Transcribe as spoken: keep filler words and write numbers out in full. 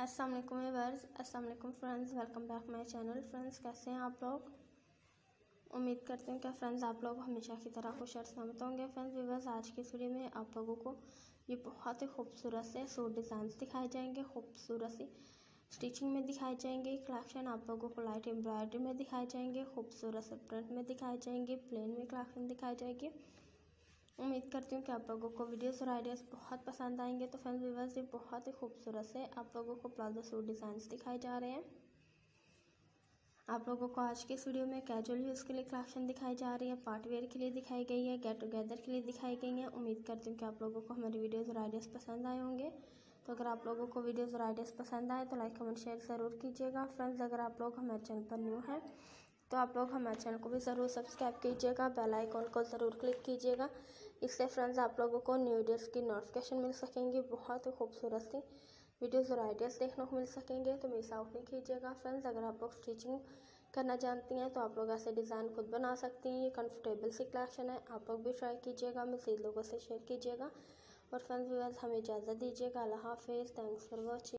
अस्सलाम वालेकुम व्यूअर्स, अस्सलाम वालेकुम friends, welcome back my channel. Friends, कैसे हैं आप लोग? उम्मीद करते हैं कि फ्रेंड्स आप लोग हमेशा की तरह खुश और सलामत होंगे। फ्रेंड्स व्यूअर्स, आज की वीडियो में आप लोगों को ये बहुत ही खूबसूरत से सूट डिज़ाइन दिखाए जाएंगे, खूबसूरत सी स्टिचिंग में दिखाए जाएंगे। कलेक्शन आप लोगों को लाइट एम्ब्रॉयडरी में दिखाए जाएंगे, खूबसूरत से प्रिंट में दिखाए जाएंगे, प्लेन में कलेक्शन दिखाई जाएगी। उम्मीद करती हूँ कि आप लोगों को वीडियोस और आइडियाज़ बहुत पसंद आएंगे। तो फ्रेंड्स व्यूअर्स, ये बहुत ही खूबसूरत से आप लोगों को प्लाजो सूट डिज़ाइंस दिखाए जा रहे हैं। आप लोगों को आज की इस वीडियो में कैजुअल यूज़ के लिए कलेक्शन दिखाई जा रही है, पार्ट वेयर के लिए दिखाई गई है, गेट टुगेदर के लिए दिखाई गई है। उम्मीद करती हूँ कि आप लोगों को हमारी वीडियोज़ और आइडियाज़ पसंद आए होंगे। तो अगर आप लोगों को वीडियोज़ और आइडियाज़ पसंद आए तो लाइक कमेंट शेयर ज़रूर कीजिएगा। फ्रेंड्स, अगर आप लोग हमारे चैनल पर न्यू हैं तो आप लोग हमारे चैनल को भी ज़रूर सब्सक्राइब कीजिएगा, बेल आइकॉन को ज़रूर क्लिक कीजिएगा। इससे फ्रेंड्स आप लोगों को न्यू वीडियोज़ की नोटिफिकेशन मिल सकेंगी, बहुत ही खूबसूरत सी वीडियोज़ और आइडियाज़ देखने को मिल सकेंगे। तो मिस आउट नहीं कीजिएगा। फ्रेंड्स, अगर आप लोग स्टिचिंग करना जानती हैं तो आप लोग ऐसे डिज़ाइन खुद बना सकती हैं। ये कंफर्टेबल सी कलेक्शन है, आप लोग भी ट्राई कीजिएगा, मज़ीद लोगों से शेयर कीजिएगा। और फ्रेंड्स व्यूअर्स, हमें इजाज़त दीजिएगा। अल्लाह हाफिज़। Thanks for watching.